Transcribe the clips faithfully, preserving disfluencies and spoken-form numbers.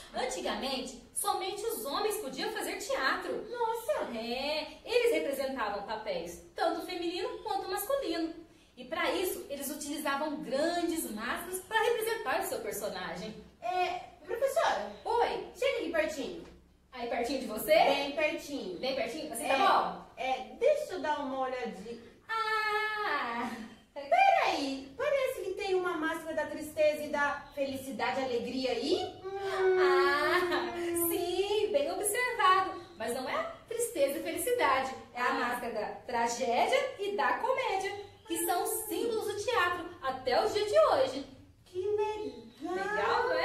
Antigamente, somente os homens podiam fazer teatro. Nossa! É, eles representavam papéis, tanto feminino quanto masculino. E para isso, eles utilizavam grandes máscaras para representar o seu personagem. É, professora, Oi, chega aqui pertinho. aí pertinho de você? Bem pertinho. Bem pertinho? Você É, tá bom? É, deixa eu dar uma olhadinha. Ah! Peraí, parece que tem uma máscara da tristeza e da felicidade e alegria aí. Ah, sim, bem observado. Mas não é a tristeza e felicidade, é a máscara da tragédia e da comédia, que são símbolos do teatro até os dias de hoje. Que legal! Legal, não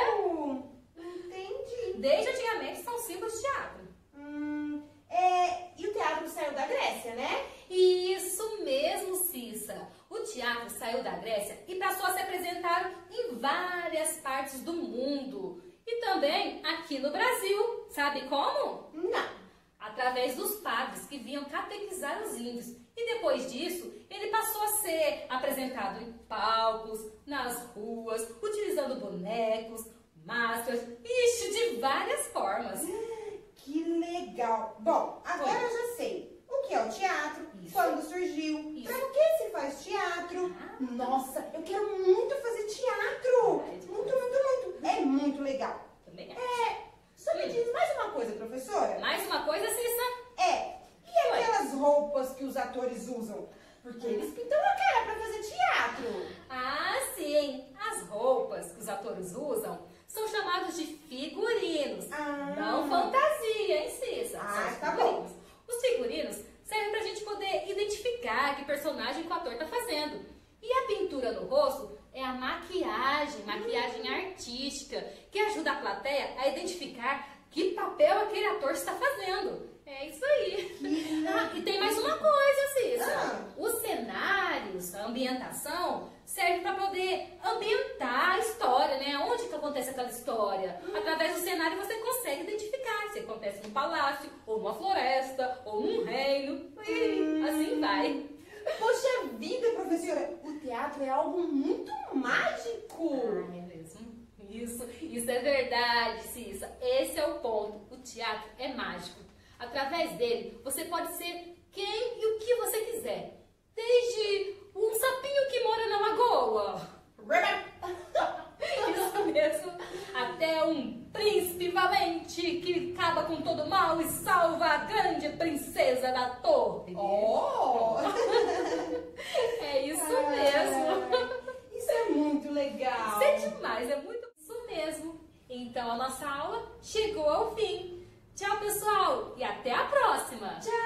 é? Entendi. Desde antigamente são símbolos de teatro. Hum, é, e o teatro saiu da Grécia, né? Isso mesmo, Cissa. O teatro saiu da Grécia e passou a se apresentar em várias partes do mundo. E também aqui no Brasil. Sabe como? Não. Através dos padres que vinham catequizar os índios. E depois disso, ele passou a ser apresentado em palcos, nas ruas, utilizando bonecos, máscaras, ixi, de várias formas. Que legal! Bom, agora eu já sei o que é o teatro, Isso. quando surgiu, Isso. para que se faz teatro. Ah. Nossa, eu quero muito fazer teatro! Verdade. Muito, muito, muito! É muito legal! Também é. É, só me diz mais uma coisa, professora. Mais uma coisa, Cissa? É, e aquelas roupas que os atores usam? Porque eles pintam a cara para fazer teatro. Ah, sim! As roupas que os atores usam são chamados de figurinos. Ah. Não fantasia, hein, Cissa? Ah, São os tá figurinos. Os figurinos servem pra gente poder identificar que personagem que o ator tá fazendo. E a pintura no rosto é a maquiagem, maquiagem artística, que ajuda a plateia a identificar que papel aquele ator está fazendo. É isso aí. Ah, e tem mais uma coisa, Cissa. Ah. Os cenários, a ambientação, serve para poder ambientar a história, né? Onde que acontece aquela história? Através do cenário você consegue identificar se acontece num palácio, ou numa floresta, ou num reino. E assim vai. Poxa vida, professora, o teatro é algo muito mágico. Ah, é mesmo? Isso, isso é verdade, Cissa. Esse é o ponto. O teatro é mágico. Através dele, você pode ser quem e o que você quiser. Desde um sapinho que mora na lagoa. Isso mesmo. Até um príncipe valente que acaba com todo mal e salva a grande princesa da torre. Oh! É isso Ah, mesmo. Isso é muito legal. Isso é demais, é muito isso mesmo. Então a nossa aula chegou ao fim. Tchau, pessoal, e até a próxima. Tchau!